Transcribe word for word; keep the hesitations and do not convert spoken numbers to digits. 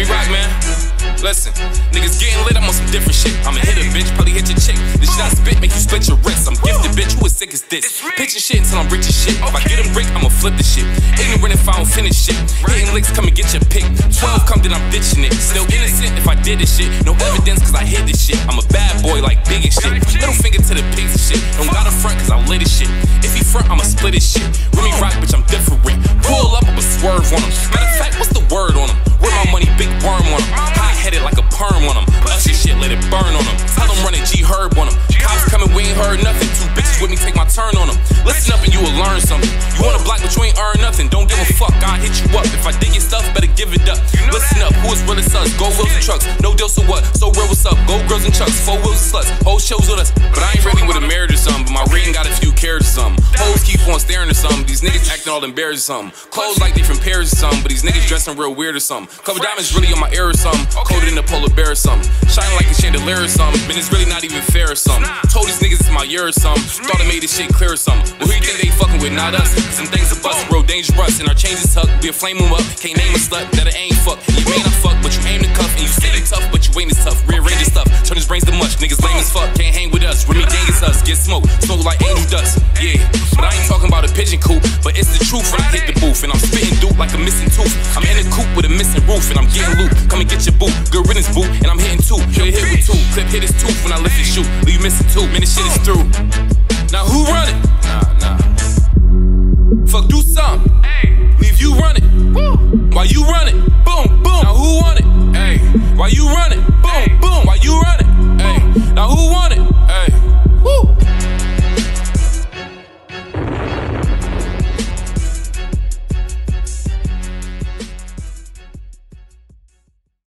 Remy Rock, man. Listen, niggas getting lit, I'm on some different shit. I'ma hit a bitch, probably hit your chick. This shit I spit, make you split your wrist. I'm gifted, bitch, who as sick as this? Pitching shit until I'm rich as shit. If I get a brick, I'ma flip the shit. Ignorant if I don't finish shit. Hitting licks, come and get your pick. twelve come, then I'm ditching it. Still innocent if I did this shit. No evidence, cause I hid this shit. I'm a bad boy like Big and shit. Little finger to the pigs and shit. Don't gotta front, cause I lit this shit. If he front, I'ma split his shit. Remy Rock, bitch, I'm different. Pull up, I'ma swerve on him. Matter of fact, what's the word on him? Where my money, big worm on him. Hot-headed like a perm on him. Usher shit, let it burn on him. Tell him run a G-Herb on him. Cops coming, we ain't heard nothing. Two bitches with me, take my turn on them. Listen up and you will learn something. You wanna block, but you ain't earn nothing. Don't give a fuck, I'll hit you up. If I dig your stuff, better give it up. Listen up, who is real as us? Go wheels and trucks. No deal, so what? So real, what's up? Go girls and chucks. Four wheels and sluts. Whole shows with us. But I ain't ready with a marriage or something. But my rating got a few carats or something. Hoes keep on staring at something. These niggas acting all embarrassed or something. Clothes like they from Paris or something. But these niggas dressing real weird or something. Couple diamonds really on my ear or something. Coated in a polar bear or something. Shining like a chandelier or something. Man, it's really not even fair or something. Told these niggas it's my year or something. Thought I made this shit clear or something. Well, who you think they fucking with? Not us. Some things are bust, real dangerous. And our changes tuck. We a flame them up. Can't name a slut that it ain't fuck. You may not fuck, but you aim to cuff. And you say they tough, but you ain't as tough. Rearrange your stuff. Turn his brains to mush. Niggas lame as fuck. Can't hang with us. Remy gang is us. Get smoked. Smoke like angel dust. Yeah. But I ain't talking about a pigeon coop. But it's the truth when I hit the booth. And I'm spitting dude like a missing tooth. I'm in a coop with a missing roof. And I'm getting loot. Come and get your boot. Good riddance boot. And I'm hitting two. Hit hit with two. Clip hit his tooth when I lift his shoe. Leave you missing two. Man, this shit is through. Now who run it? Nah, nah. Fuck, do something. Leave you running. Why you run it? Boom, boom. Now who want it? Hey, why you run it? Boom,